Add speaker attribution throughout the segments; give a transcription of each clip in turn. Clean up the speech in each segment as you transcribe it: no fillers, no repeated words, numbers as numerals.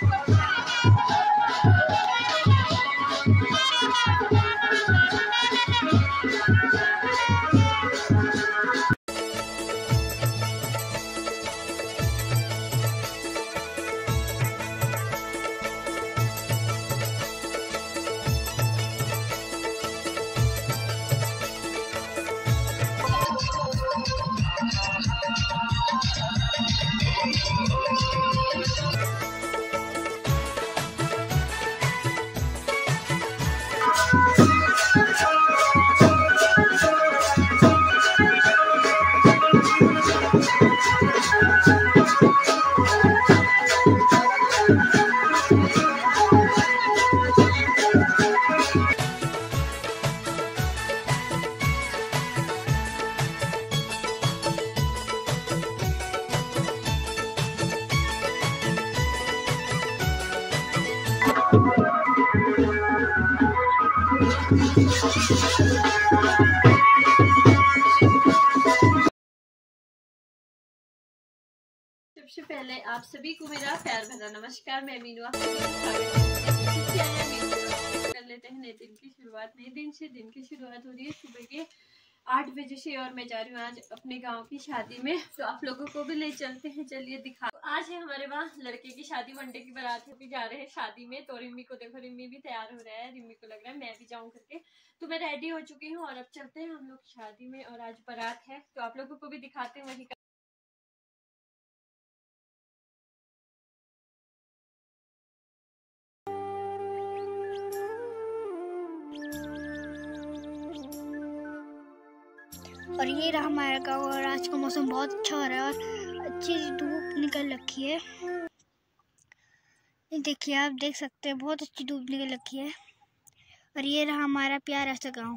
Speaker 1: सबसे पहले आप सभी को मेरा प्यार भरा नमस्कार। मैं मीनू कर लेते हैं नए दिन की शुरुआत। नए दिन से दिन की शुरुआत हो रही है सुबह के 8 बजे से और मैं जा रही हूँ आज अपने गांव की शादी में, तो आप लोगों को भी ले चलते हैं। चलिए दिखा। तो आज है हमारे वहाँ लड़के की शादी, मंडे की बारात होकर जा रहे हैं शादी में। तो रिम्मी को देखो, रिम्मी भी तैयार हो रहा है। रिम्मी को लग रहा है मैं भी जाऊँ करके, तो मैं रेडी हो चुकी हूँ और अब चलते हैं हम लोग शादी में। और आज बारात है तो आप लोगों को भी दिखाते हैं वही।
Speaker 2: और ये रहा हमारा गाँव। और आज का मौसम बहुत अच्छा हो रहा है और अच्छी धूप निकल रखी है। देखिए, आप देख सकते हैं बहुत अच्छी धूप निकल रखी है। और ये रहा हमारा प्यारा सा गाँव।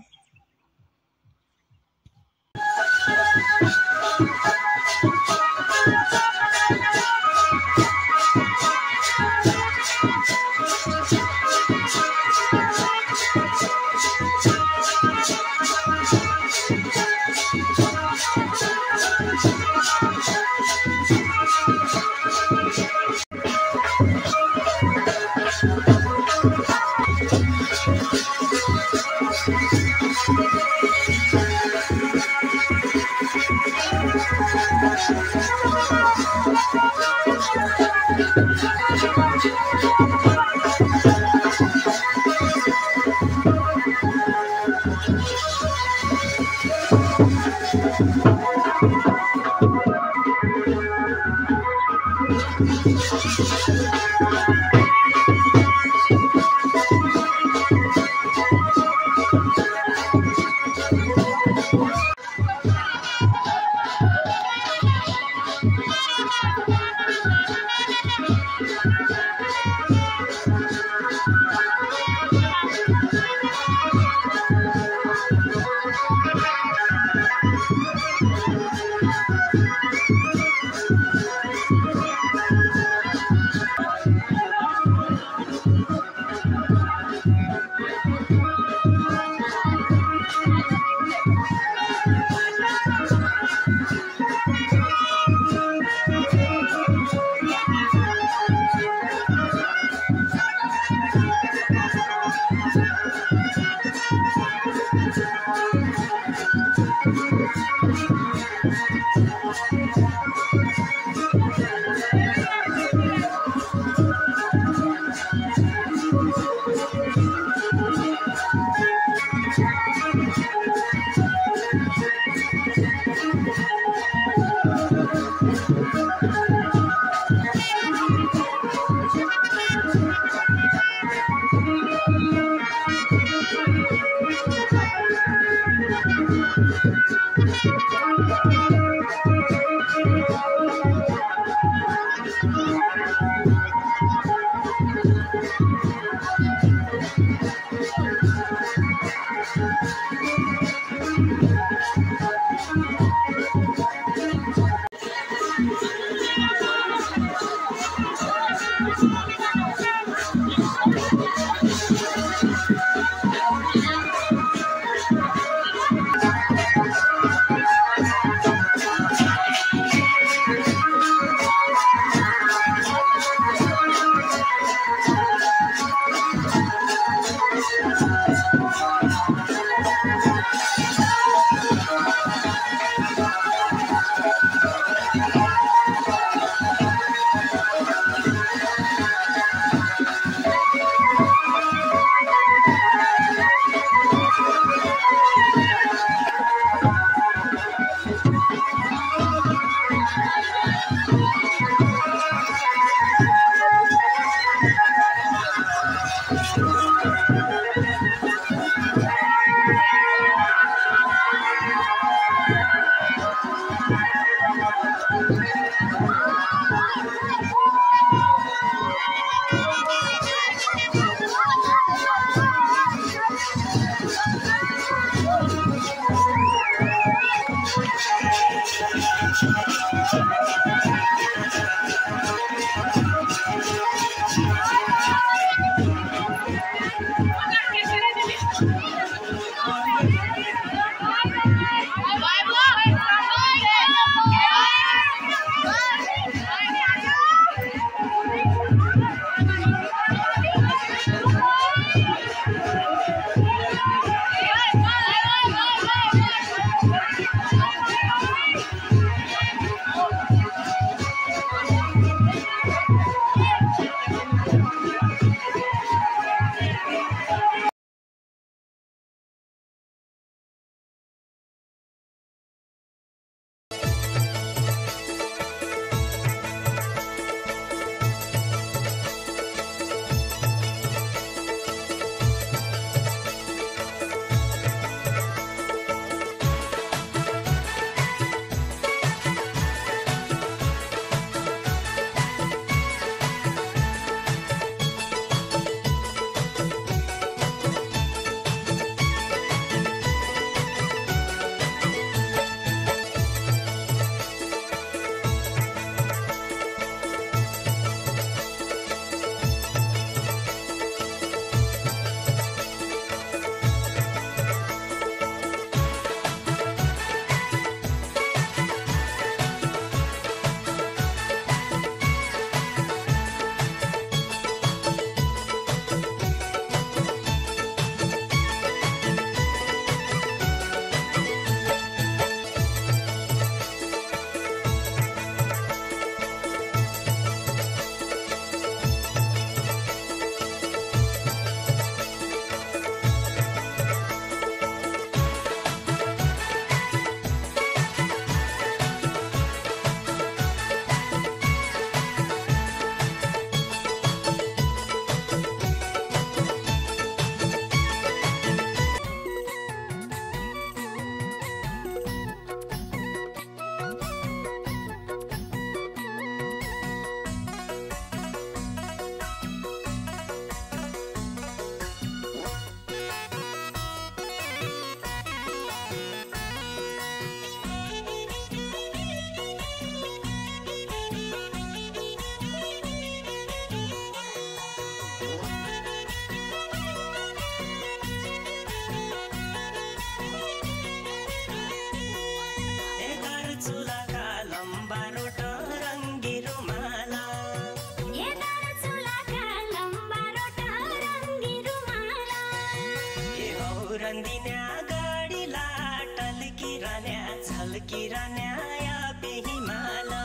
Speaker 3: रंदिन्या गाडीला टलकी राण्या झलकी राण्या या बेहिमाला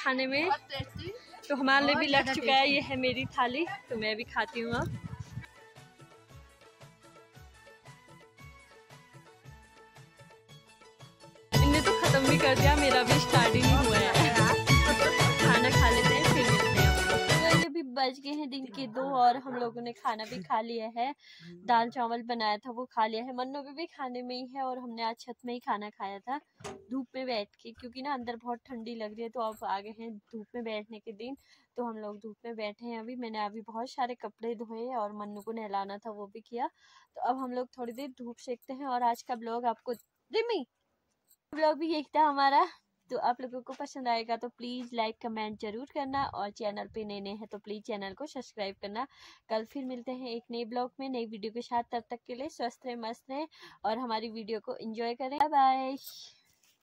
Speaker 1: खाने में, तो हमारे लिए भी लग चुका है। ये है मेरी थाली, तो मैं भी खाती हूँ अब। इनने तो खत्म भी कर दिया, मेरा भी स्टार्ट ही नहीं हुआ है। खाना खा लेते हैं फिर मिलते हैं। तो ये भी बज गए हैं दिन के 2 और हम लोगों ने खाना भी खा लिया है। दाल चावल बनाया था वो खा लिया है। मन्नू भी खाने में ही है और हमने आज छत में ही खाना खाया था धूप में बैठ के, क्योंकि ना अंदर बहुत ठंडी लग रही है। तो अब आ गए हैं धूप में बैठने के दिन, तो हम लोग धूप में बैठे हैं। अभी मैंने बहुत सारे कपड़े धोए और मन्नू को नहलाना था, वो भी किया। तो अब हम लोग थोड़ी देर धूप सेकते हैं। और आज का ब्लॉग आपको ब्लॉग भी यही था हमारा। तो आप लोगों को पसंद आएगा तो प्लीज़ लाइक कमेंट जरूर करना, और चैनल पे नए हैं तो प्लीज़ चैनल को सब्सक्राइब करना। कल फिर मिलते हैं एक नए ब्लॉग में, नई वीडियो के साथ। तब तक के लिए स्वस्थ रहें, मस्त रहें और हमारी वीडियो को एंजॉय करें। Bye by.